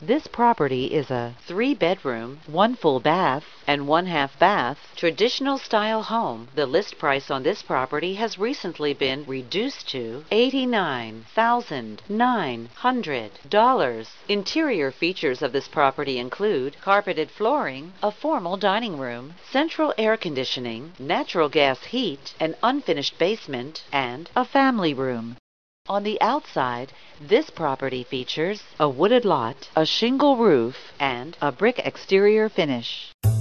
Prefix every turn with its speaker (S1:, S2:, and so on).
S1: This property is a 3-bedroom, 1 full bath, and 1 half bath, traditional style home. The list price on this property has recently been reduced to $89,900. Interior features of this property include carpeted flooring, a formal dining room, central air conditioning, natural gas heat, an unfinished basement, and a family room. On the outside, this property features a wooded lot, a shingle roof, and a brick exterior finish.